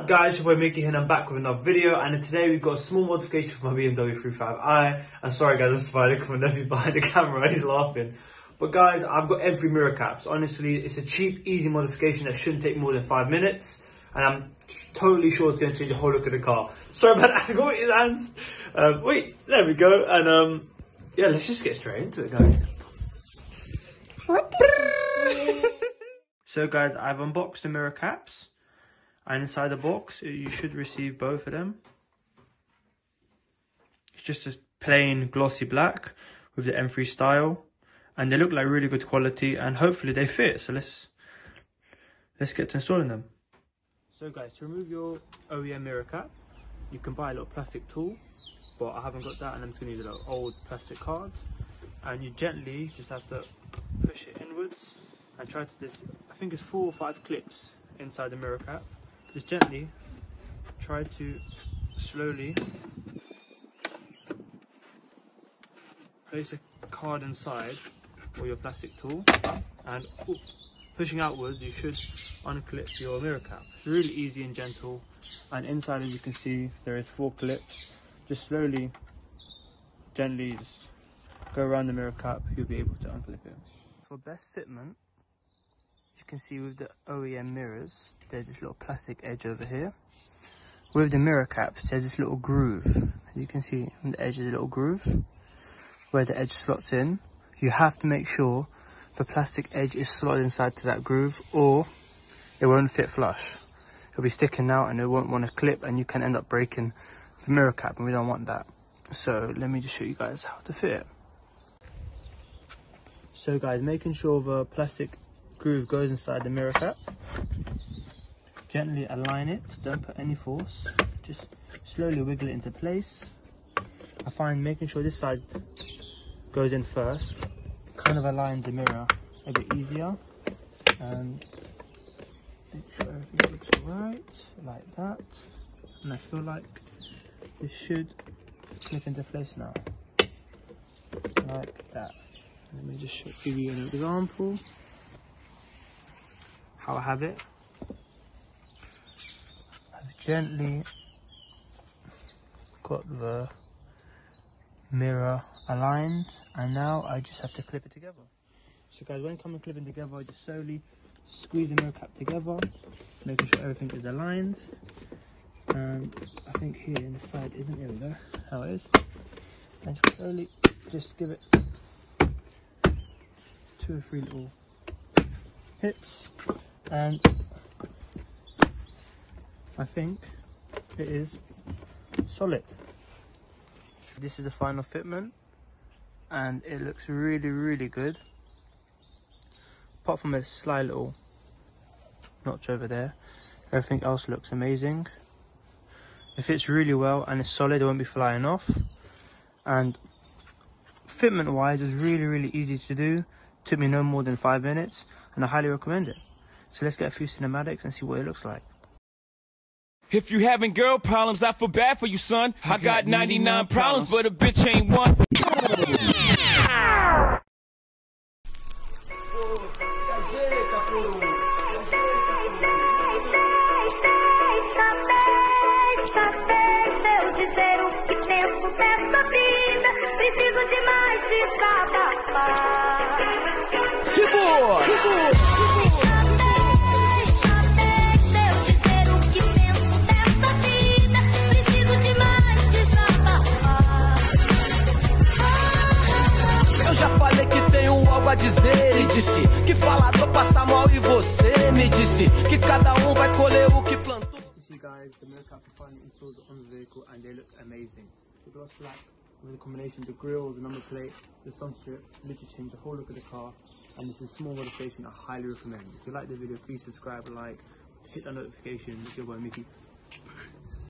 up guys, your boy Mickey here and I'm back with another video, and today we've got a small modification for my BMW 335i. I'm sorry guys, I'm smiling because my nephew's behind the camera, he's laughing. But guys, I've got every mirror caps. Honestly, it's a cheap, easy modification that shouldn't take more than 5 minutes. And I'm totally sure it's going to change the whole look of the car. Sorry about that, I got his hands. Wait, there we go. And yeah, let's just get straight into it guys. So guys, I've unboxed the mirror caps. And inside the box, you should receive both of them. It's just a plain glossy black with the M3 style. And they look like really good quality and hopefully they fit. So let's get to installing them. So guys, to remove your OEM mirror cap, you can buy a little plastic tool. But I haven't got that and I'm just going to use a little old plastic card. And you gently just have to push it inwards. And try to, I think it's 4 or 5 clips inside the mirror cap. Just gently try to slowly place a card inside or your plastic tool, and pushing outwards you should unclip your mirror cap. It's really easy and gentle, and inside, as you can see, there is 4 clips. Just slowly, gently just go around the mirror cap, you'll be able to unclip it. For best fitment, you can see with the OEM mirrors, there's this little plastic edge over here. With the mirror caps, there's this little groove. As you can see on the edge, there's a little groove where the edge slots in. You have to make sure the plastic edge is slotted inside to that groove, or it won't fit flush. It'll be sticking out and it won't want to clip, and you can end up breaking the mirror cap, and we don't want that. So let me just show you guys how to fit it. So guys, making sure the plastic groove goes inside the mirror cap. Gently align it, don't put any force, just slowly wiggle it into place. I find making sure this side goes in first kind of aligns the mirror a bit easier, and make sure everything looks right, like that. And I feel like this should clip into place now, like that. Let me just give you an example how I have it. I've gently got the mirror aligned, and now I just have to clip it together. So guys, when coming clipping together, I just slowly squeeze the mirror cap together, making sure everything is aligned. And I think here in the side isn't, here we go, how it is. And slowly just give it 2 or 3 little hits, and I think it is solid. This is the final fitment and it looks really good, apart from a slight little notch over there. Everything else looks amazing. It fits really well and it's solid, it won't be flying off. And fitment wise, it was really easy to do. Took me no more than 5 minutes, and I highly recommend it. So let's get a few cinematics and see what it looks like. If you having girl problems, I feel bad for you, son. I got 99 problems, but a bitch ain't one. A dizer e disse que falador passa mal e você me disse que cada vai colher o que plantou. You see guys, the mirror caps are finally installed on the vehicle and they look amazing. The gloss black with the combination of the grille, the number plate, the sun strip, literally changed the whole look of the car, and this is a small modification I highly recommend. If you like the video, please subscribe, like, hit that notification. It's your boy Mickey.